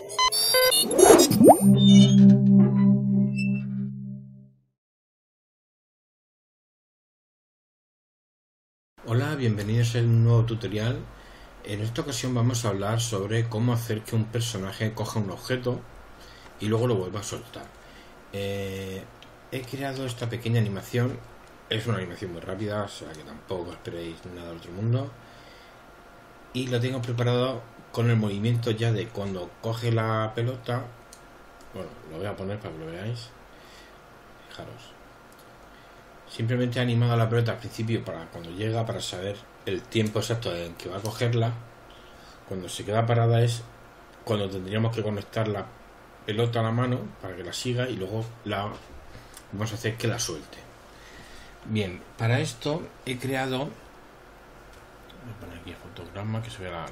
Hola, bienvenidos a un nuevo tutorial. En esta ocasión vamos a hablar sobre cómo hacer que un personaje coja un objeto y luego lo vuelva a soltar. He creado esta pequeña animación. Es una animación muy rápida, o sea que tampoco esperéis nada del otro mundo. Y lo tengo preparado con el movimiento ya de cuando coge la pelota. Bueno, lo voy a poner para que lo veáis. Fijaros. Simplemente he animado la pelota al principio para cuando llega, para saber el tiempo exacto en que va a cogerla. Cuando se queda parada es cuando tendríamos que conectar la pelota a la mano para que la siga y luego vamos a hacer que la suelte. Bien, para esto he creado, voy a poner aquí el fotograma que se vea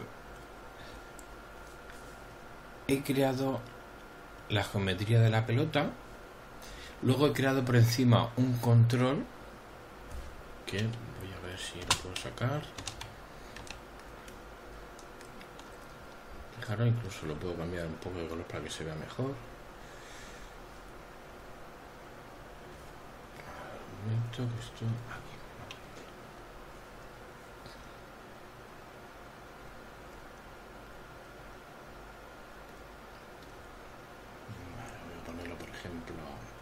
he creado la geometría de la pelota. Luego he creado por encima un control que voy a ver si lo puedo sacar. Fijaros, incluso lo puedo cambiar un poco de color para que se vea mejor. Un momento que esto aquí. Vale, voy a ponerlo por ejemplo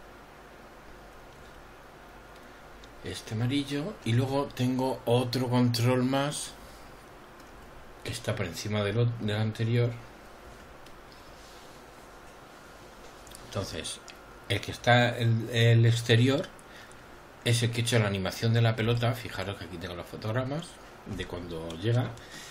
este amarillo, y luego tengo otro control más que está por encima del anterior. Entonces el que está el exterior es el que he hecho la animación de la pelota. Fijaros que aquí tengo los fotogramas de cuando llega.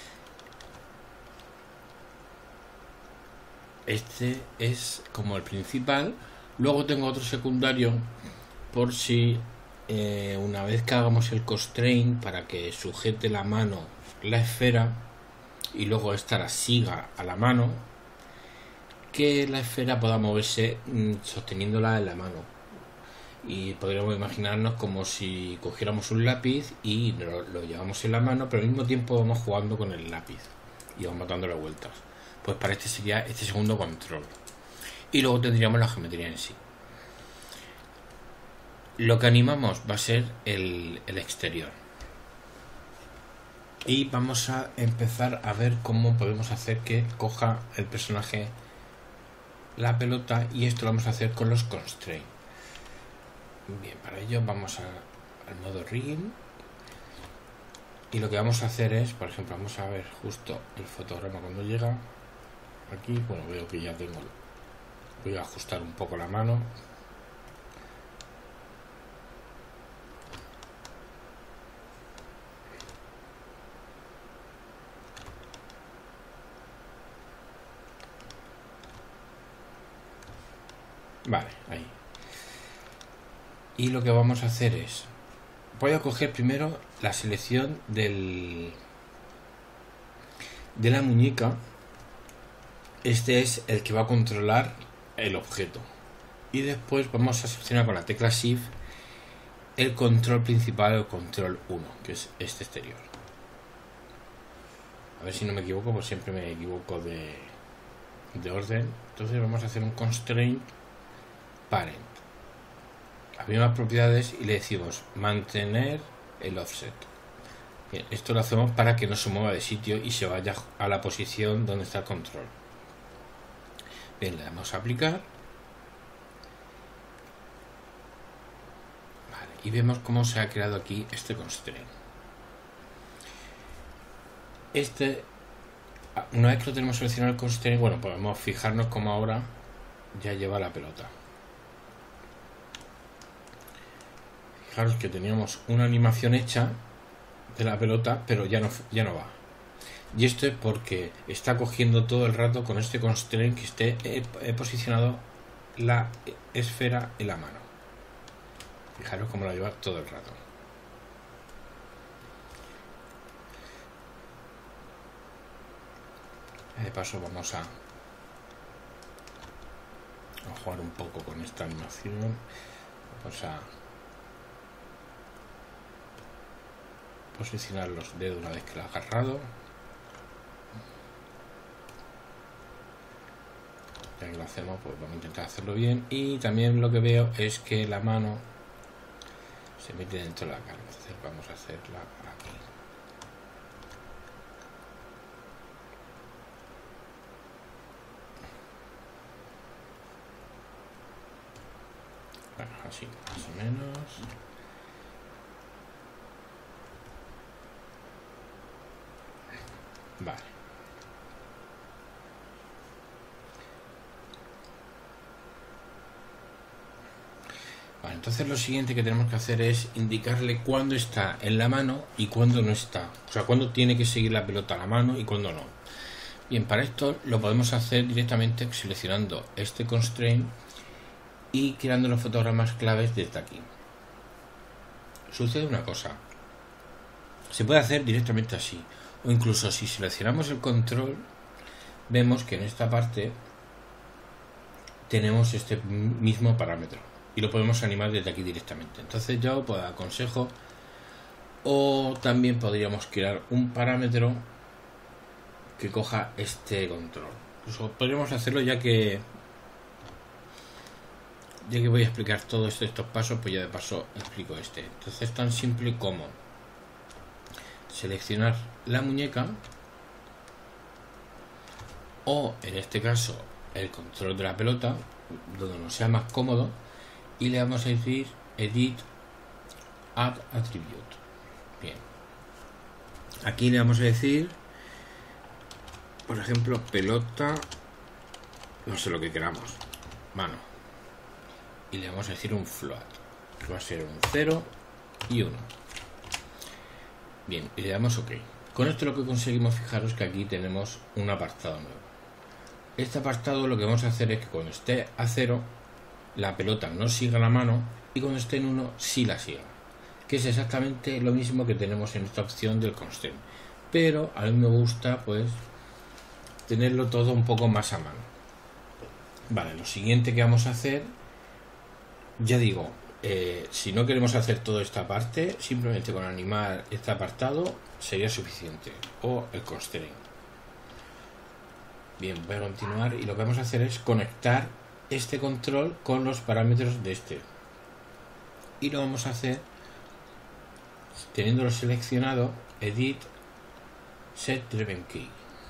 Este es como el principal. Luego tengo otro secundario por si una vez que hagamos el constraint para que sujete la mano la esfera y luego esta la siga a la mano, que la esfera pueda moverse sosteniéndola en la mano. Y podríamos imaginarnos como si cogiéramos un lápiz y lo llevamos en la mano, pero al mismo tiempo vamos jugando con el lápiz y vamos dándole vueltas. Pues para este sería este segundo control. Y luego tendríamos la geometría en sí. Lo que animamos va a ser el exterior. Y vamos a empezar a ver cómo podemos hacer que coja el personaje la pelota, y esto lo vamos a hacer con los constraints. Bien, para ello vamos al modo rigging, y lo que vamos a hacer es, por ejemplo, vamos a ver justo el fotograma cuando llega aquí. Bueno, veo que ya tengo, voy a ajustar un poco la mano. Vale, ahí. Y lo que vamos a hacer es, voy a coger primero la selección de la muñeca. Este es el que va a controlar el objeto. Y después vamos a seleccionar con la tecla Shift el control principal, el control 1, que es este exterior. A ver si no me equivoco, pues siempre me equivoco de orden. Entonces vamos a hacer un constraint parent. Las mismas propiedades, y le decimos mantener el offset. Bien, esto lo hacemos para que no se mueva de sitio y se vaya a la posición donde está el control. Bien, le damos a aplicar. Vale, y vemos cómo se ha creado aquí este constraint. Una vez que lo tenemos seleccionado el constraint, bueno, podemos fijarnos cómo ahora ya lleva la pelota. Fijaros que teníamos una animación hecha de la pelota, pero ya no va. Y esto es porque está cogiendo todo el rato con este constraint que he posicionado la esfera en la mano. Fijaros cómo la lleva todo el rato. De paso vamos a jugar un poco con esta animación. Vamos a posicionar los dedos una vez que lo ha agarrado. ya que lo hacemos, pues vamos a intentar hacerlo bien. Y también lo que veo es que la mano se mete dentro de la cara, entonces vamos a hacerla aquí. Bueno, así más o menos. Vale. Vale, entonces lo siguiente que tenemos que hacer es indicarle cuándo está en la mano y cuándo no está. O sea, cuándo tiene que seguir la pelota a la mano y cuándo no. Bien, para esto lo podemos hacer directamente seleccionando este constraint y creando los fotogramas claves desde aquí. Sucede una cosa. Se puede hacer directamente así. O incluso si seleccionamos el control, vemos que en esta parte tenemos este mismo parámetro y lo podemos animar desde aquí directamente. Entonces yo pues aconsejo, o también podríamos crear un parámetro que coja este control. Incluso podríamos hacerlo ya que voy a explicar todos estos pasos, pues ya de paso explico este. Entonces es tan simple como seleccionar la muñeca, o en este caso el control de la pelota, donde nos sea más cómodo, y le vamos a decir Edit Add Attribute. Bien, aquí le vamos a decir, por ejemplo, pelota, no sé lo que queramos, mano, y le vamos a decir un float, que va a ser un 0 y 1. Bien, y le damos OK. Con esto lo que conseguimos, fijaros que aquí tenemos un apartado nuevo. Este apartado lo que vamos a hacer es que cuando esté a 0 la pelota no siga la mano, y cuando esté en 1 sí la siga, que es exactamente lo mismo que tenemos en esta opción del constraint, pero a mí me gusta pues tenerlo todo un poco más a mano. Vale, lo siguiente que vamos a hacer, ya digo, si no queremos hacer toda esta parte, simplemente con animar este apartado sería suficiente, o el constraint. Bien, voy a continuar y lo que vamos a hacer es conectar este control con los parámetros de este, y lo vamos a hacer teniéndolo seleccionado, Edit Set Driven Key.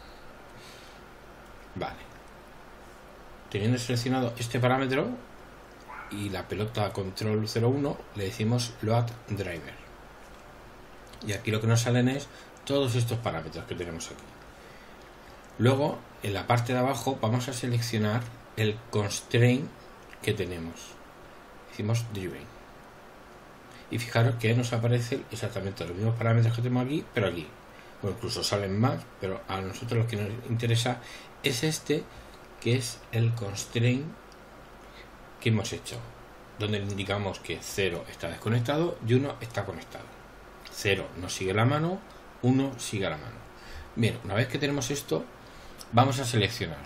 Vale, teniendo seleccionado este parámetro y la pelota control 01, le decimos Load Driver, y aquí lo que nos salen es todos estos parámetros que tenemos aquí. Luego en la parte de abajo vamos a seleccionar el constraint que tenemos, decimos Driven, y fijaros que nos aparecen exactamente los mismos parámetros que tenemos aquí, pero aquí, o incluso salen más, pero a nosotros lo que nos interesa es este, que es el constraint que hemos hecho, donde indicamos que 0 está desconectado y 1 está conectado. 0 no sigue la mano, 1 sigue la mano. Bien, una vez que tenemos esto, vamos a seleccionar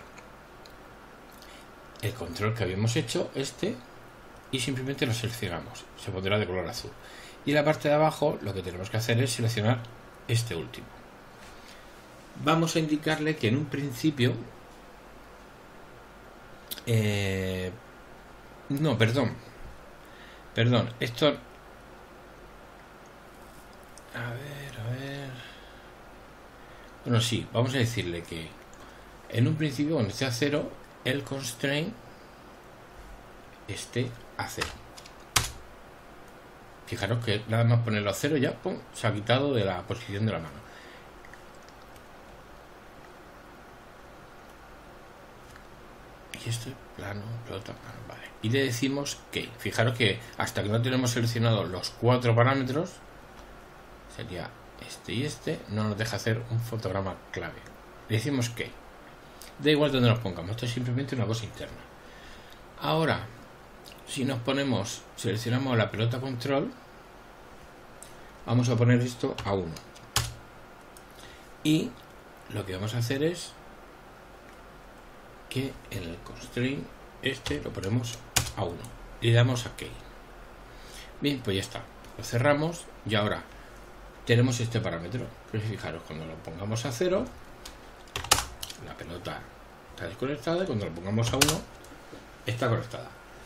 el control que habíamos hecho, este, y simplemente lo seleccionamos, se pondrá de color azul. Y en la parte de abajo lo que tenemos que hacer es seleccionar este último. Vamos a indicarle que en un principio no, perdón, esto, a ver, bueno, sí, vamos a decirle que en un principio, cuando esté a 0, el constraint esté a 0. Fijaros que nada más ponerlo a 0 ya, ¡pum!, se ha quitado de la posición de la mano. Y esto es plano, pelota, plano, vale. Y le decimos que, fijaros que hasta que no tenemos seleccionado los 4 parámetros, sería este y este, no nos deja hacer un fotograma clave. Le decimos que da igual donde nos pongamos, esto es simplemente una cosa interna. Ahora, si nos ponemos, seleccionamos la pelota control, vamos a poner esto a 1, y lo que vamos a hacer es que en el constraint este lo ponemos a 1 y le damos a OK. Bien, pues ya está, lo cerramos y ahora tenemos este parámetro. Pues fijaros, cuando lo pongamos a 0, la pelota está desconectada y cuando lo pongamos a 1 está conectada.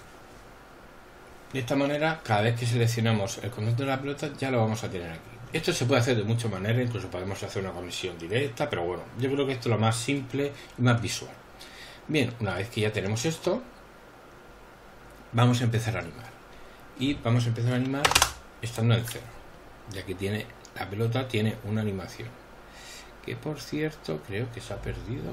De esta manera, cada vez que seleccionamos el control de la pelota ya lo vamos a tener aquí. Esto se puede hacer de muchas maneras, incluso podemos hacer una conexión directa, pero bueno, yo creo que esto es lo más simple y más visual. Bien, una vez que ya tenemos esto, vamos a empezar a animar. Y vamos a empezar a animar estando en 0, ya que la pelota tiene una animación. Que por cierto, creo que se ha perdido.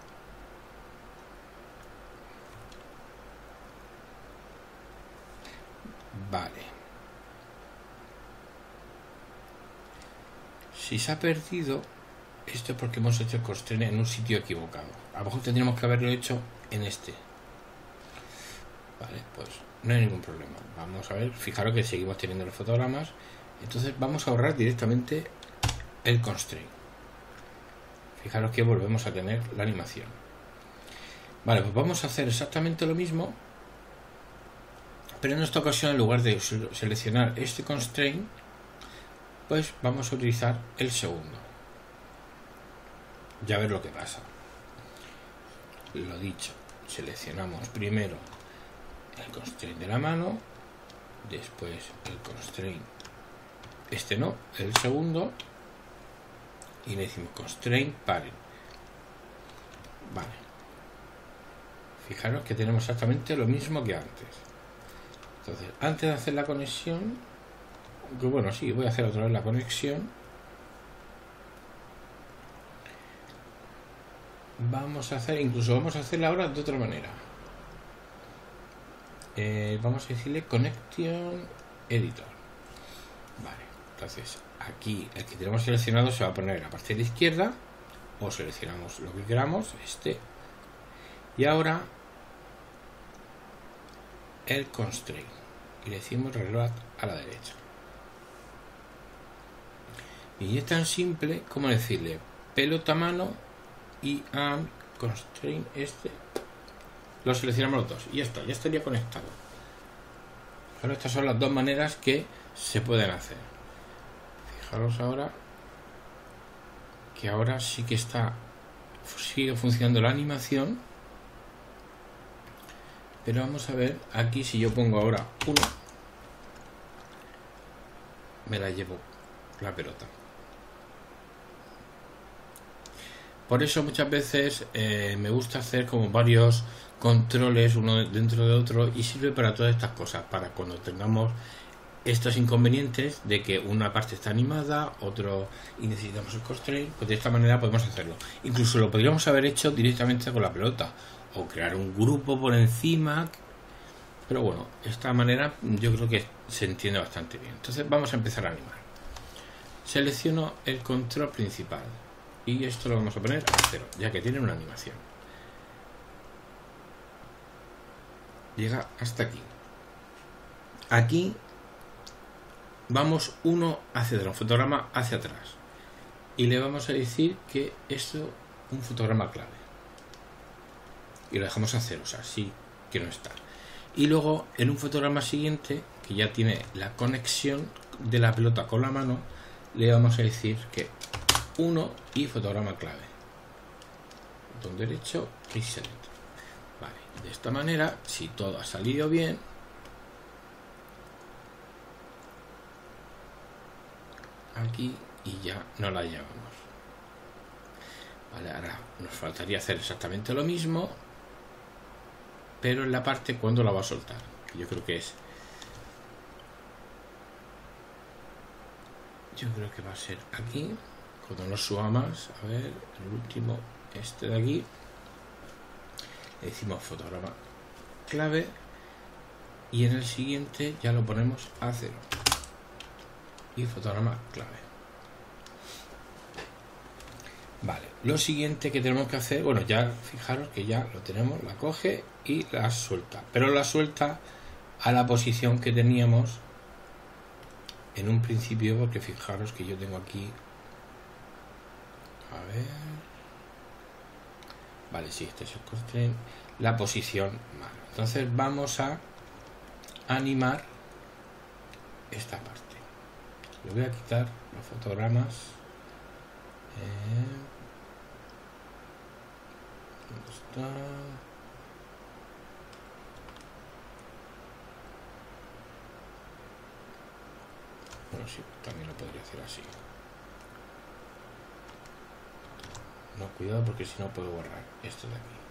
Vale. Si se ha perdido, esto es porque hemos hecho el constraint en un sitio equivocado. A lo mejor tendríamos que haberlo hecho en este. Vale, pues no hay ningún problema. Vamos a ver, fijaros que seguimos teniendo los fotogramas. Entonces vamos a ahorrar directamente el constraint. Fijaros que volvemos a tener la animación. Vale, pues vamos a hacer exactamente lo mismo, pero en esta ocasión, en lugar de seleccionar este constraint, pues vamos a utilizar el segundo. Ya ver lo que pasa. Lo dicho, seleccionamos primero el constraint de la mano, después el constraint, este no, el segundo, y le decimos constraint parent. Vale. Fijaros que tenemos exactamente lo mismo que antes. Entonces, antes de hacer la conexión, que bueno, sí, voy a hacer otra vez la conexión. Vamos a hacerla ahora de otra manera. Vamos a decirle connection editor. Vale, entonces aquí el que tenemos seleccionado se va a poner en la parte de la izquierda, o seleccionamos lo que queramos, y ahora el constraint y le decimos reload a la derecha. Y es tan simple como decirle pelota mano y constraint lo seleccionamos los dos y ya está, ya estaría conectado. Claro, estas son las dos maneras que se pueden hacer. Fijaros ahora que ahora sí que sigue funcionando la animación, pero vamos a ver aquí si yo pongo ahora 1, me la llevo la pelota. Por eso muchas veces me gusta hacer como varios controles uno dentro de otro, y sirve para todas estas cosas, para cuando tengamos estos inconvenientes de que una parte está animada, otro y necesitamos el constraint, pues de esta manera podemos hacerlo. Incluso lo podríamos haber hecho directamente con la pelota o crear un grupo por encima, pero bueno, esta manera yo creo que se entiende bastante bien. Entonces vamos a empezar a animar. Selecciono el control principal y esto lo vamos a poner a 0, ya que tiene una animación. Llega hasta aquí. Aquí vamos uno hacia atrás, un fotograma hacia atrás, y le vamos a decir que esto es un fotograma clave y lo dejamos a 0, o sea, sí que no está. Y luego en un fotograma siguiente, que ya tiene la conexión de la pelota con la mano, le vamos a decir que 1 y fotograma clave, botón derecho y select. Vale, de esta manera, si todo ha salido bien, aquí y ya no la llevamos. Vale, ahora nos faltaría hacer exactamente lo mismo, pero en la parte cuando la va a soltar, que yo creo que va a ser aquí, cuando nos suba más. A ver, el último, este de aquí, le decimos fotograma clave y en el siguiente ya lo ponemos a 0 y fotograma clave. Vale, lo siguiente que tenemos que hacer, bueno, ya fijaros que ya lo tenemos, la coge y la suelta, pero la suelta a la posición que teníamos en un principio, porque fijaros que yo tengo aquí, a ver, vale, sí, este es el constraint, la posición mal. Entonces vamos a animar esta parte. Le voy a quitar los fotogramas. ¿Dónde está? Bueno, sí, también lo podría hacer así. No, cuidado porque si no puedo borrar esto de aquí.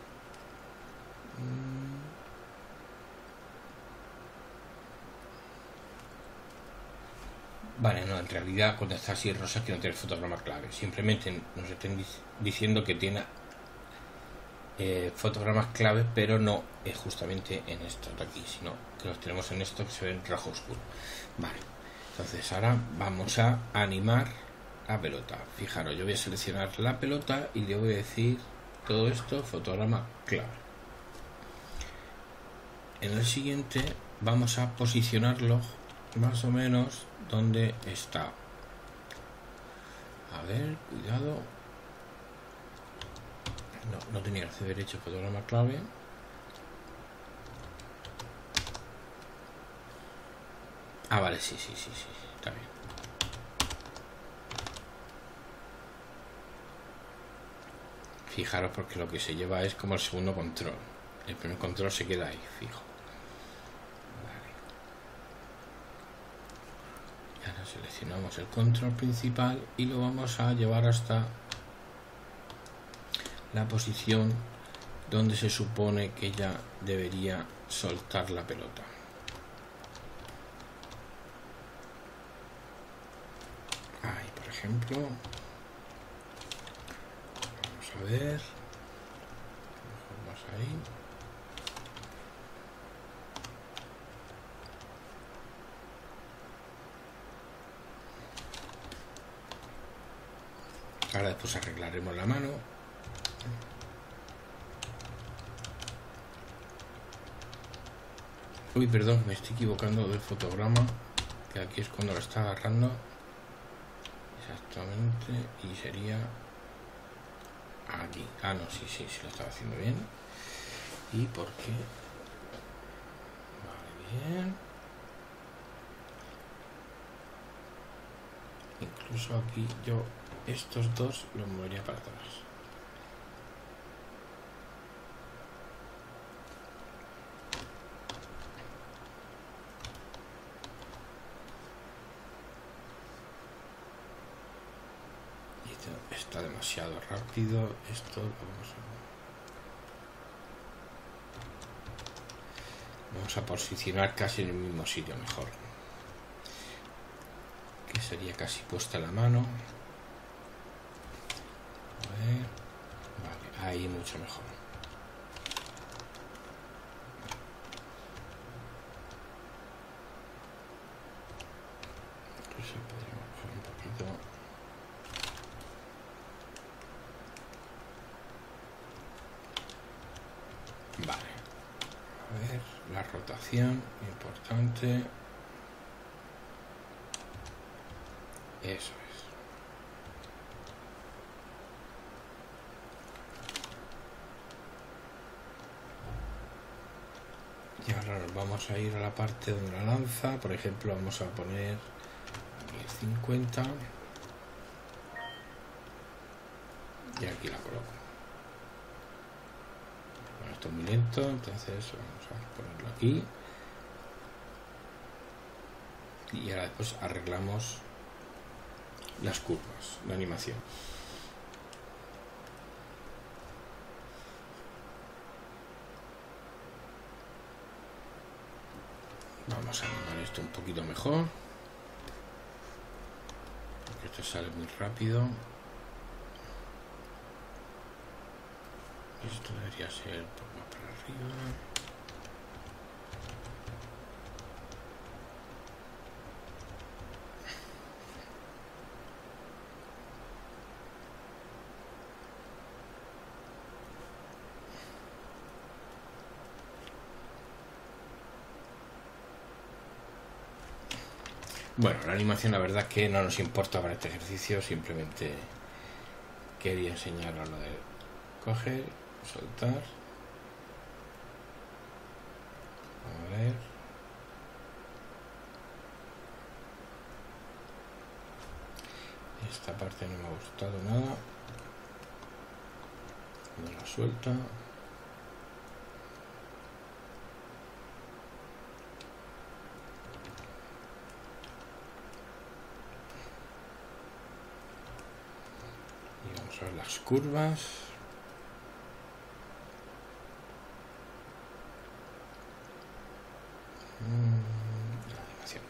Vale, no, en realidad cuando está así rosa que no tiene fotograma clave. Simplemente nos estén diciendo que tiene fotogramas clave, pero no justamente en estos de aquí, sino que los tenemos en esto que se ve en rojo oscuro. Vale, entonces ahora vamos a animar la pelota. Fijaros, yo voy a seleccionar la pelota y le voy a decir todo esto, fotograma clave. En el siguiente vamos a posicionarlo más o menos donde está. A ver, cuidado. No tenía que hacer derecho fotograma clave. Ah, vale, sí, está bien. Fijaros porque lo que se lleva es como el segundo control. El primer control se queda ahí, fijo. Vale. Y ahora seleccionamos el control principal y lo vamos a llevar hasta la posición donde se supone que ya debería soltar la pelota. Ahí, por ejemplo. Vamos a ver. Más ahí. Ahora después arreglaremos la mano. Uy, perdón, me estoy equivocando del fotograma, que aquí es cuando lo está agarrando. Exactamente, y sería aquí. Ah, no, sí, lo estaba haciendo bien. ¿Y por qué? Vale, bien. Incluso aquí yo estos dos los movería para atrás. Está demasiado rápido. Esto vamos a posicionar casi en el mismo sitio mejor, que sería casi puesta la mano. A ver. Vale, ahí mucho mejor. Incluso podríamos bajar un poquito. Vale, a ver, la rotación, importante. Eso es. Y ahora nos vamos a ir a la parte donde la lanza. Por ejemplo, vamos a poner aquí el 50 y aquí la coloco. Bueno, esto es muy lento, entonces vamos a ponerlo aquí. Y ahora después arreglamos las curvas, la animación. Vamos a animar esto un poquito mejor, porque esto sale muy rápido. Esto debería ser un poco más para arriba. Bueno, la animación la verdad que no nos importa para este ejercicio, simplemente quería enseñaros lo de coger, soltar. A ver. Esta parte no me ha gustado nada. cuando la suelta. Y vamos a ver las curvas. La animación.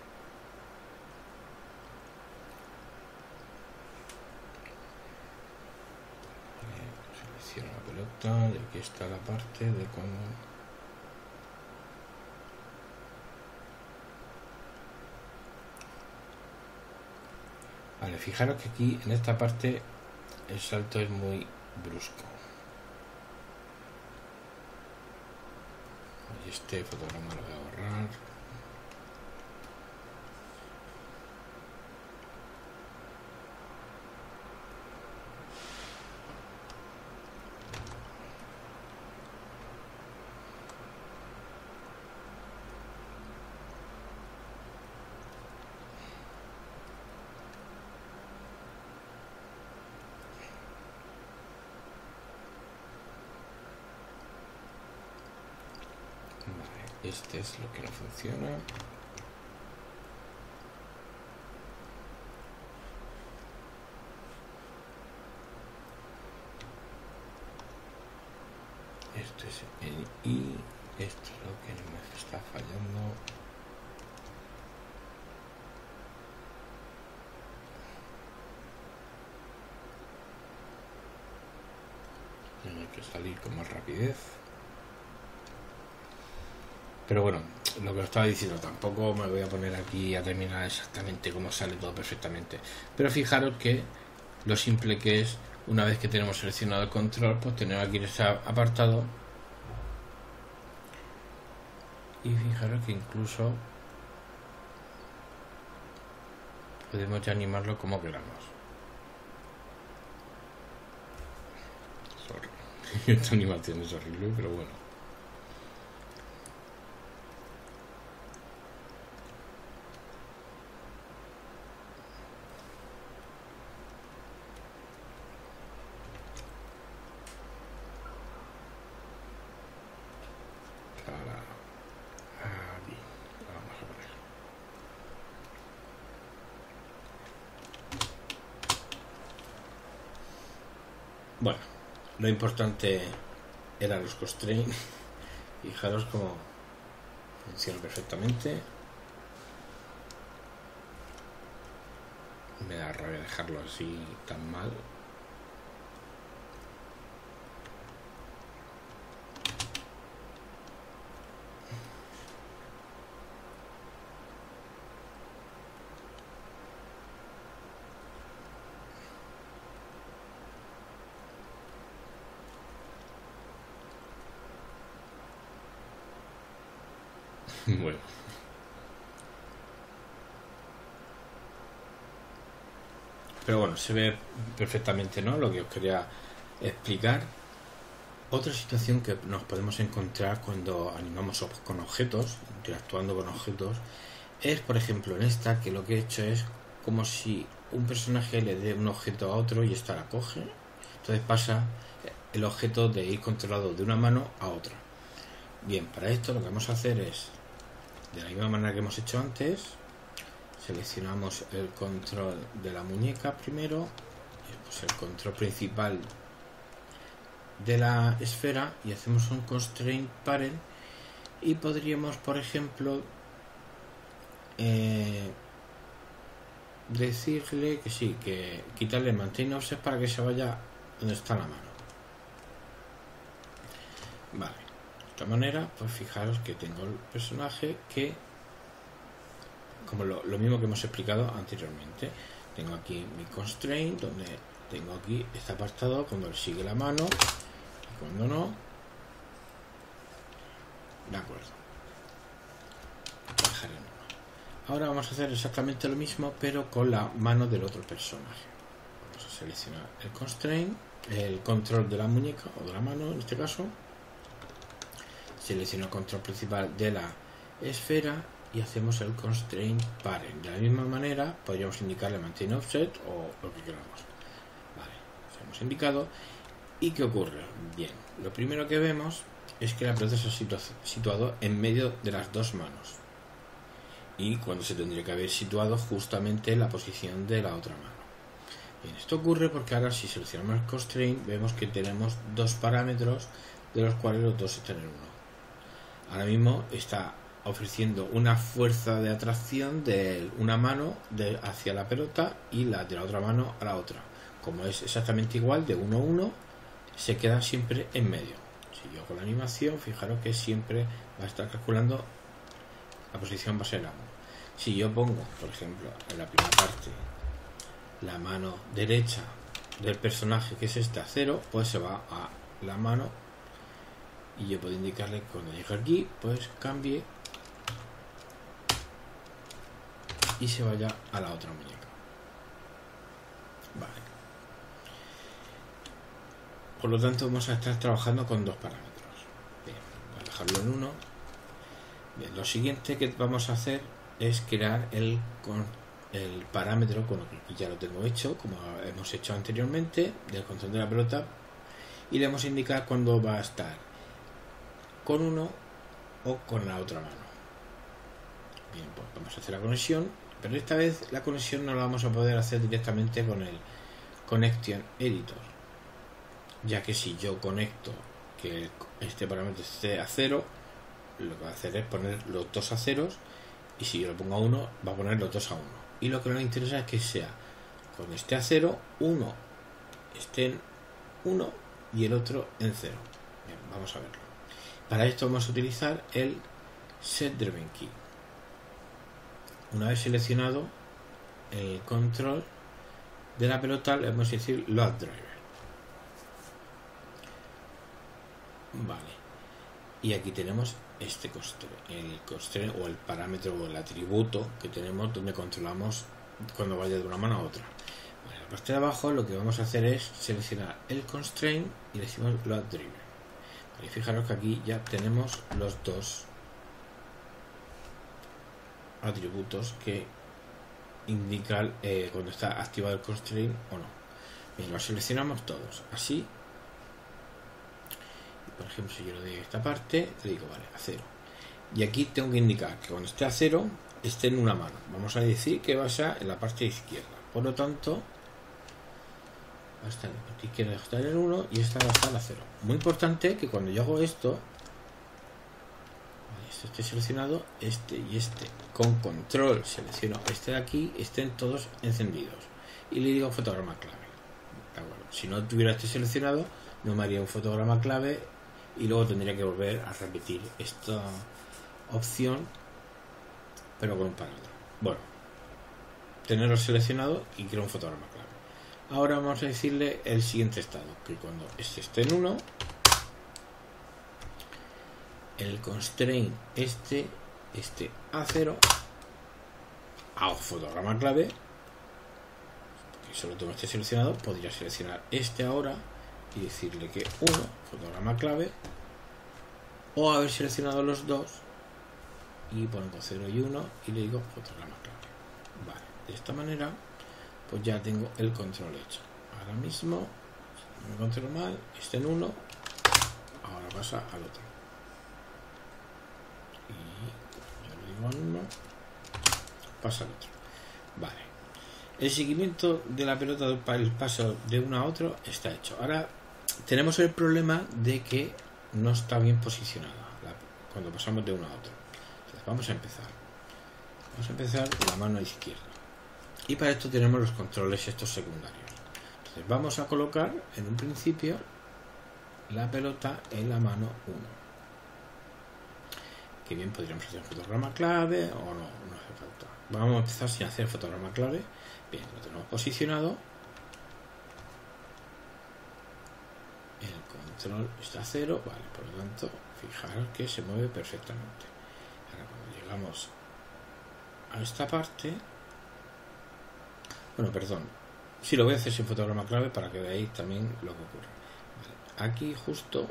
Selecciono la pelota y aquí está la parte de cuando vale, fijaros que aquí en esta parte el salto es muy brusco y este fotograma lo voy a borrar. Este es lo que no funciona. Esto es el I. Esto es lo que me está fallando. Tiene que salir con más rapidez. Pero bueno, lo que os estaba diciendo, tampoco me voy a poner aquí a terminar exactamente cómo sale todo perfectamente. Pero fijaros que lo simple que es, una vez que tenemos seleccionado el control, pues tenemos aquí ese apartado. Y fijaros que incluso podemos ya animarlo como queramos. Sorry. Esta animación es horrible, pero bueno. Bueno, lo importante eran los constraints. Fijaros cómo funciona perfectamente. Me da rabia dejarlo así tan mal. Bueno. Pero bueno, se ve perfectamente, ¿no? Lo que os quería explicar. Otra situación que nos podemos encontrar cuando animamos con objetos, interactuando con objetos, es, por ejemplo, en esta, que lo que he hecho es como si un personaje le dé un objeto a otro y esta la coge. Entonces pasa el objeto de ir controlado de una mano a otra. Bien, para esto lo que vamos a hacer es, de la misma manera que hemos hecho antes, seleccionamos el control de la muñeca primero, pues el control principal de la esfera y hacemos un constraint parent y podríamos, por ejemplo, decirle que sí, que quitarle maintain offset para que se vaya donde está la mano. Vale, de esta manera, pues fijaros que tengo el personaje que, como lo mismo que hemos explicado anteriormente, tengo aquí mi constraint donde tengo aquí este apartado cuando él sigue la mano y cuando no. De acuerdo. Dejaré en uno. Ahora vamos a hacer exactamente lo mismo pero con la mano del otro personaje. Vamos a seleccionar el constraint, el control de la muñeca o de la mano en este caso. Selecciono el control principal de la esfera y hacemos el constraint parent. De la misma manera podríamos indicarle maintain offset o lo que queramos. Vale, hemos indicado ¿Y qué ocurre? Bien, lo primero que vemos es que la pelota se ha situado en medio de las dos manos. Y cuando se tendría que haber situado justamente en la posición de la otra mano. Bien, esto ocurre porque ahora si seleccionamos el constraint vemos que tenemos dos parámetros de los cuales los dos están en uno. Ahora mismo está ofreciendo una fuerza de atracción de una mano hacia la pelota y la de la otra mano a la otra. Como es exactamente igual, de 1 a 1, se queda siempre en medio. Si yo hago la animación, fijaros que siempre va a estar calculando la posición va a ser la 1. Si yo pongo, por ejemplo, en la primera parte la mano derecha del personaje, que es este, a 0, pues se va a la mano y yo puedo indicarle que cuando llegue aquí pues cambie y se vaya a la otra muñeca. Vale. Por lo tanto vamos a estar trabajando con dos parámetros. Bien, voy a dejarlo en 1. Bien, lo siguiente que vamos a hacer es crear el parámetro con lo que ya lo tengo hecho, como hemos hecho anteriormente, del control de la pelota, y le vamos a indicar cuándo va a estar con uno o con la otra mano. Bien, pues vamos a hacer la conexión, pero esta vez la conexión no la vamos a poder hacer directamente con el Connection Editor, ya que si yo conecto que este parámetro esté a 0, lo que va a hacer es poner los dos a ceros, y si yo lo pongo a 1 va a poner los dos a 1, y lo que nos interesa es que sea cuando esté a 0, uno esté en 1 y el otro en 0. Bien, vamos a verlo. Para esto vamos a utilizar el Set-Driven Key. Una vez seleccionado el control de la pelota, le vamos a decir Load Driver. Vale. Y aquí tenemos este constraint o el parámetro o el atributo que tenemos donde controlamos cuando vaya de una mano a otra. Vale, en la parte de abajo lo que vamos a hacer es seleccionar el constraint y le decimos Load Driver. Vale, fijaros que aquí ya tenemos los dos atributos que indican cuando está activado el constraint o no. Bien, los seleccionamos todos así. Por ejemplo, si yo le doy a esta parte, le digo vale, a 0. Y aquí tengo que indicar que cuando esté a 0 esté en una mano. Vamos a decir que va a ser en la parte izquierda. Por lo tanto, va a estar en la parte izquierda, va a estar en el 1 y esta va a estar a 0. Muy importante que cuando yo hago esto, este esté seleccionado, este y este. Con control selecciono este de aquí, estén todos encendidos. Y le digo fotograma clave. De acuerdo. Si no tuviera este seleccionado, no me haría un fotograma clave y luego tendría que volver a repetir esta opción, pero con un parámetro. Bueno, tenerlo seleccionado y crear un fotograma clave. Ahora vamos a decirle el siguiente estado, que cuando este esté en 1, el constraint esté a 0, hago fotograma clave, porque solo tengo este seleccionado. Podría seleccionar este ahora y decirle que 1, fotograma clave, o haber seleccionado los dos y pongo 0 y 1 y le digo fotograma clave. Vale, de esta manera pues ya tengo el control hecho. Ahora mismo, si me controlo mal, está en 1, ahora pasa al otro. Y yo le digo al 1, pasa al otro. Vale. El seguimiento de la pelota para el paso de uno a otro está hecho. Ahora tenemos el problema de que no está bien posicionada cuando pasamos de uno a otro. Entonces vamos a empezar. Vamos a empezar con la mano izquierda. Y para esto tenemos los controles estos secundarios. Entonces vamos a colocar en un principio la pelota en la mano 1. Que bien podríamos hacer un fotograma clave o no, no hace falta. Vamos a empezar sin hacer fotograma clave. Bien, lo tenemos posicionado. El control está a 0, vale, por lo tanto, fijaros que se mueve perfectamente. Ahora cuando llegamos a esta parte, bueno, perdón, sí, lo voy a hacer sin fotograma clave para que veáis también lo que ocurre. Vale, aquí justo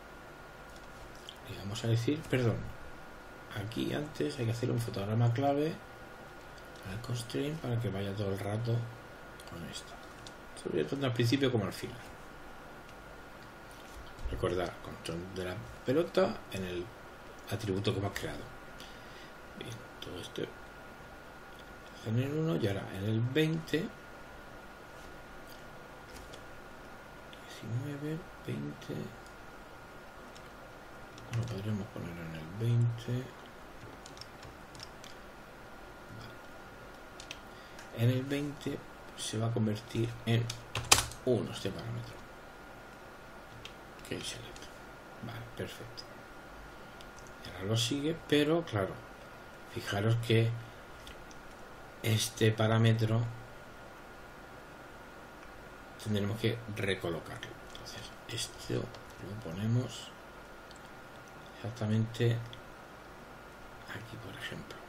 le vamos a decir, perdón, aquí antes hay que hacer un fotograma clave al constraint para que vaya todo el rato con esto, sobre todo al principio como al final. Recordar, control de la pelota en el atributo que hemos creado. Bien, todo esto en el 1 y ahora en el 20, 19, 20. Lo podríamos poner en el 20. Vale. En el 20 se va a convertir en 1 este parámetro. Que select. Vale, perfecto. Y ahora lo sigue, pero claro, fijaros que este parámetro tendremos que recolocarlo. Entonces, esto lo ponemos exactamente aquí, por ejemplo.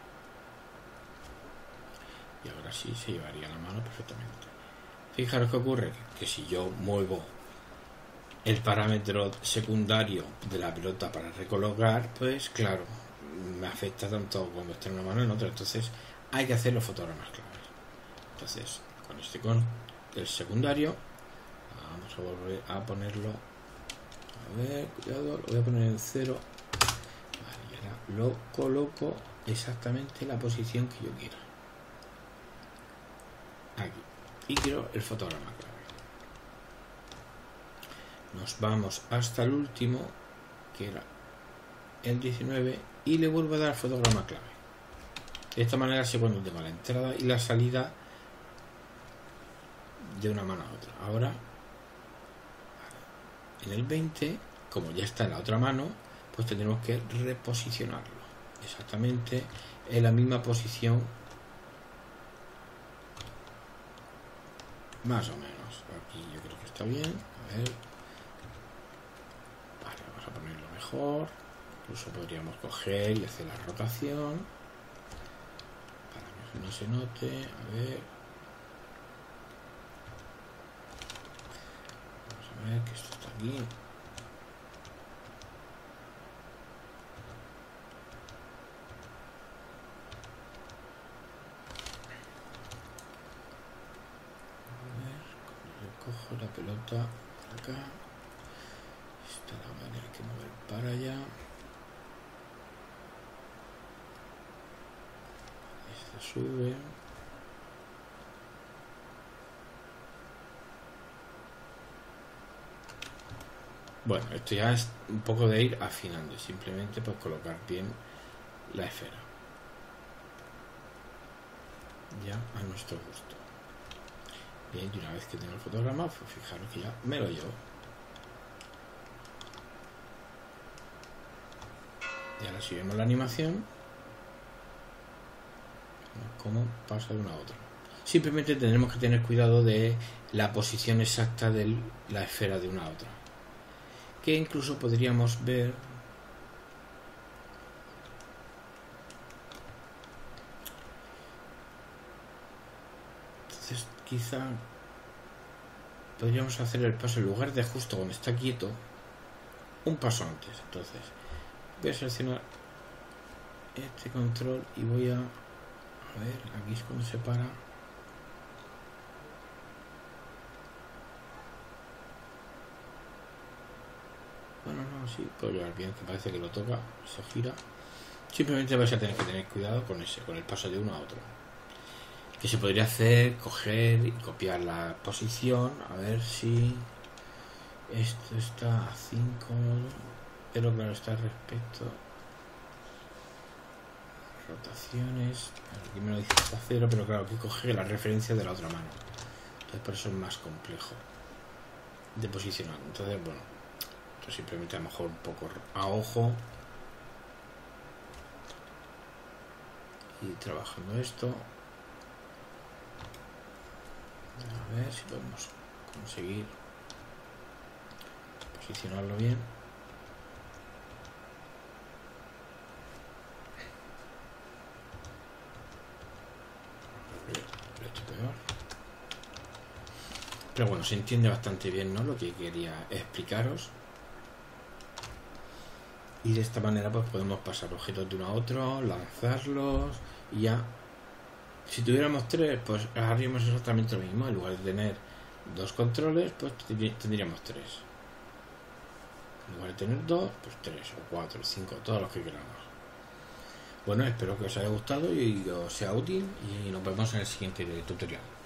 Y ahora sí se llevaría la mano perfectamente. Fijaros que ocurre que si yo muevo el parámetro secundario de la pelota para recolocar, pues claro, me afecta tanto cuando está en una mano en otra. Entonces hay que hacer los fotogramas claves. Entonces, con este el secundario, vamos a volver a ponerlo. A ver, cuidado, lo voy a poner en 0. Vale, y ahora lo coloco exactamente en la posición que yo quiera. Aquí. Y quiero el fotograma clave. Nos vamos hasta el último, que era el 19, y le vuelvo a dar fotograma clave. De esta manera sé cuando tengo la entrada y la salida de una mano a otra. Ahora, en el 20, como ya está en la otra mano, pues tendremos que reposicionarlo exactamente en la misma posición, más o menos. Aquí yo creo que está bien. A ver. Vale, vamos a ponerlo mejor. Incluso podríamos coger y hacer la rotación para que no se note. A ver. Vamos a ver que esto está aquí. Cojo la pelota acá, esta la voy a tener que mover para allá, esta sube, bueno, esto ya es un poco de ir afinando, simplemente pues colocar bien la esfera ya a nuestro gusto. Bien, y una vez que tengo el fotograma, pues fijaros que ya me lo llevo. Y ahora si vemos la animación, cómo pasa de una a otra. Simplemente tendremos que tener cuidado de la posición exacta de la esfera de una a otra. Que incluso podríamos ver quizá podríamos hacer el paso en lugar de justo cuando está quieto, un paso antes. Entonces voy a seleccionar este control y voy a ver, aquí es cuando se para. Bueno, no, sí, puedo llevar bien, que parece que lo toca, se gira. Simplemente vais a tener que tener cuidado con el paso de uno a otro. Que se podría hacer, coger y copiar la posición, a ver si esto está a 5, pero claro, está respecto a rotaciones, aquí me lo dice hasta 0, pero claro, que coge la referencia de la otra mano, entonces por eso es más complejo de posicionar. Entonces, bueno, esto simplemente a lo mejor un poco a ojo y trabajando esto. A ver si podemos conseguir posicionarlo bien. Lo he hecho peor. Pero bueno, se entiende bastante bien, ¿no?, lo que quería explicaros. Y de esta manera pues podemos pasar objetos de uno a otro, lanzarlos y ya. Si tuviéramos 3, pues haríamos exactamente lo mismo. En lugar de tener 2 controles, pues tendríamos 3. En lugar de tener 2, pues 3 o 4 o 5, todos los que queramos. Bueno, espero que os haya gustado y os sea útil y nos vemos en el siguiente tutorial.